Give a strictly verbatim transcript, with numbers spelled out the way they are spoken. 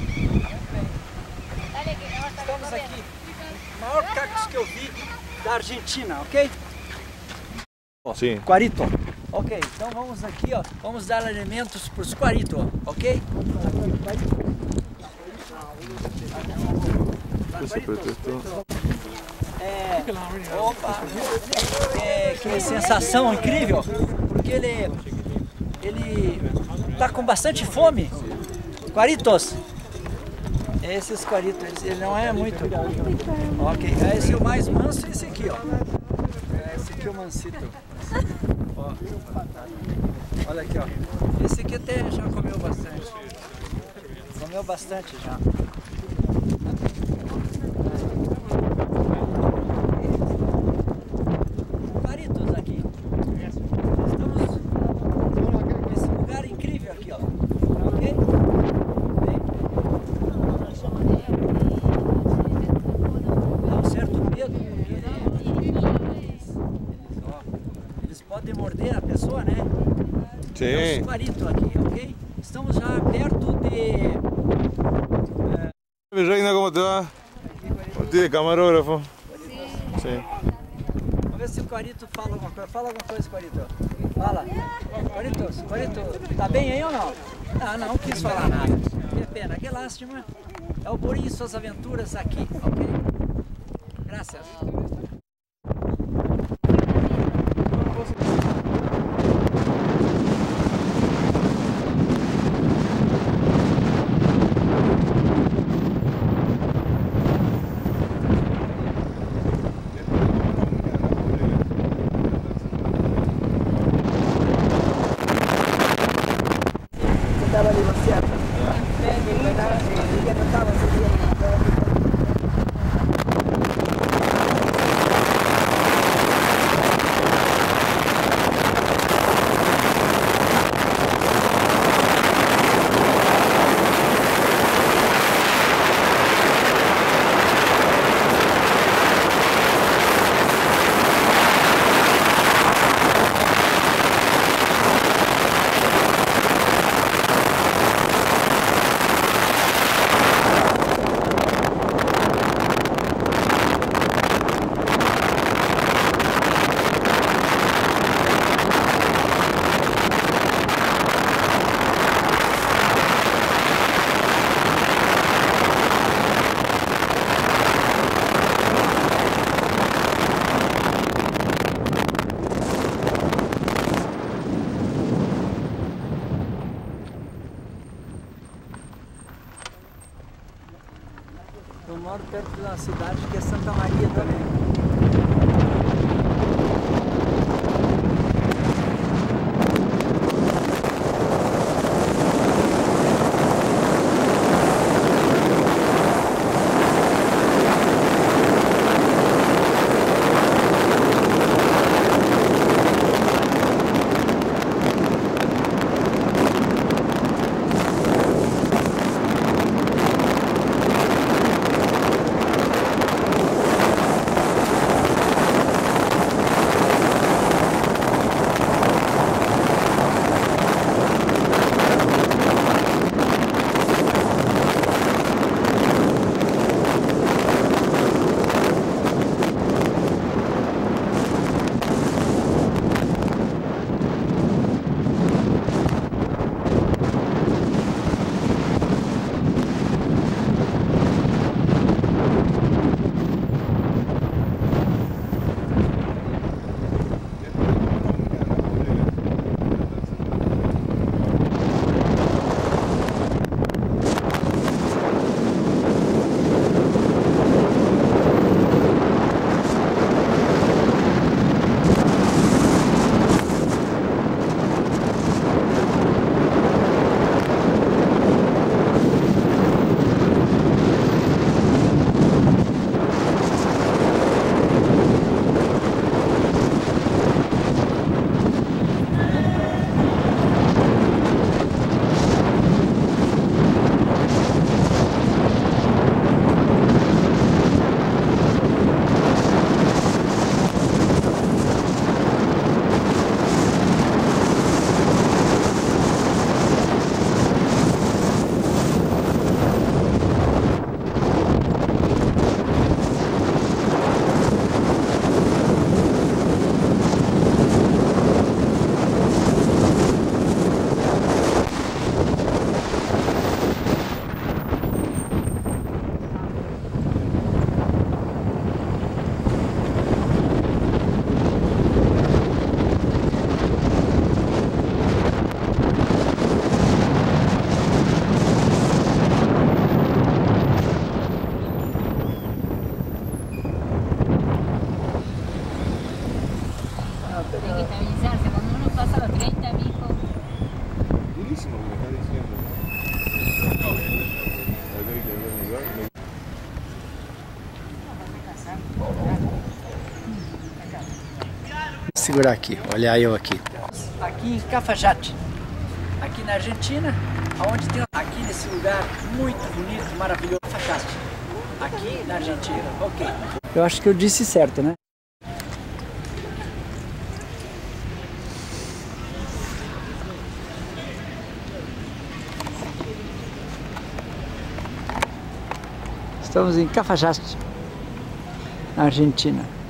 Estamos aqui, o maior cactus que eu vi da Argentina, ok? Sim. Quarito. Ok, então vamos aqui, ó, vamos dar alimentos para os quarito, ok? É, opa, é, que sensação incrível, porque ele, ele tá com bastante fome. Quaritos. Esses quaritos, ele não é muito. Ok, esse é o mais manso, esse aqui, ó. Esse aqui é o mansito. Ó. Olha aqui, ó. Esse aqui até já comeu bastante. Comeu bastante já. Quaritos aqui. Estamos nesse lugar incrível aqui, ó. Ok? Dá um certo medo, porque eles, ó, eles podem morder a pessoa, né? Sim. É um quarito aqui, ok? Estamos já perto de... Reina, ¿cómo te va? ¿Ti de camarógrafo? Sim. Vamos ver se o Quarito fala alguma coisa. Fala alguma coisa, Quarito. Fala. Quarito, Quarito, tá bem aí ou não? Não, não quis falar nada. Que pena, que lástima. É o Borinho e suas aventuras aqui, ok? Graças. Estava ali, você ele estava Eu moro perto de uma cidade que é Santa Maria também. segurar aqui, olhar eu aqui. Aqui em Cafajate, aqui na Argentina, onde tem aqui nesse lugar muito bonito, maravilhoso, Cafajate, aqui na Argentina. Ok. Eu acho que eu disse certo, né? Estamos em Cafajate, na Argentina.